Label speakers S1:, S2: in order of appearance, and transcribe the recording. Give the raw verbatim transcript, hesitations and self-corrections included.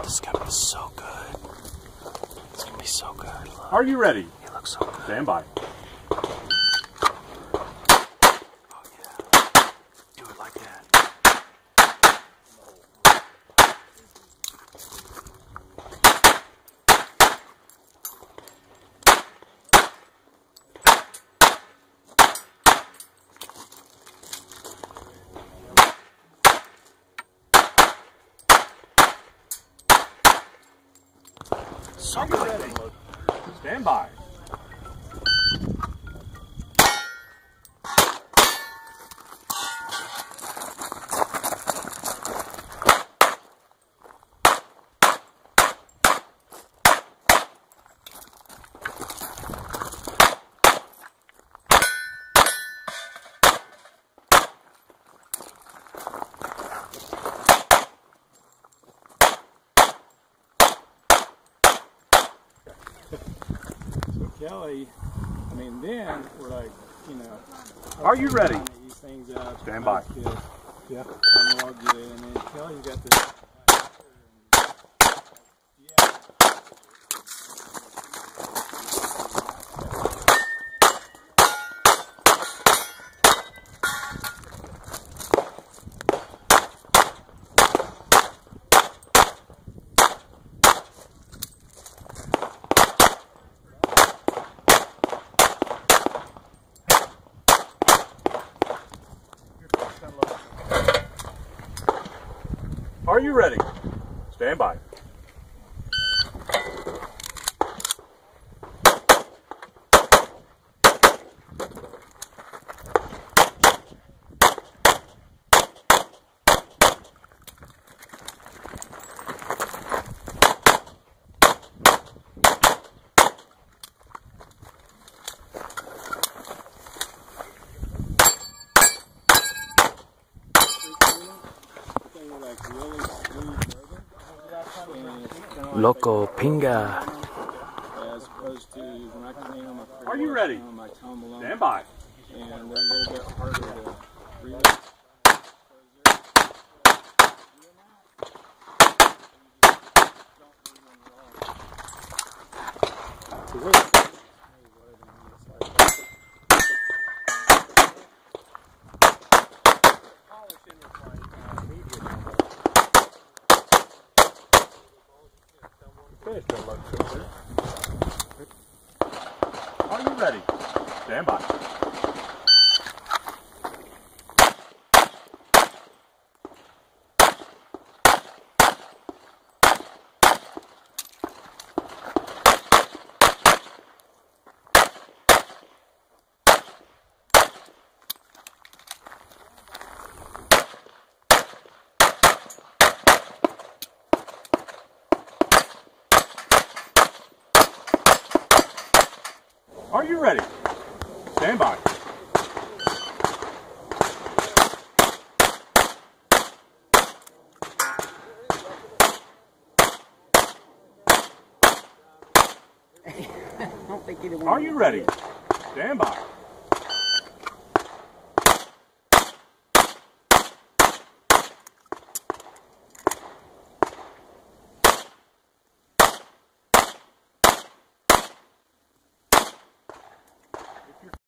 S1: This is gonna be so good. It's gonna be so good. Look.
S2: Are you ready?
S1: He looks so good.
S2: Stand by.
S1: Oh yeah. Do it like that. So good.
S2: Ready? Stand by.
S3: Kelly, I mean, then we're like, you know.
S2: Are you ready?
S3: These things up.
S2: Stand by.
S3: Yeah. And we're all good. And then Kelly's got this.
S2: Are you ready? Stand by.
S1: Loco Pinga.
S3: As opposed to when I come in on my
S2: Are you ready?
S3: on my Tom Malone,
S2: Stand by.
S3: and they're a little bit harder to remix.
S2: Are you ready? Stand by. Are you ready? Stand by.
S4: I don't think either one.
S2: Are you ready? Stand by.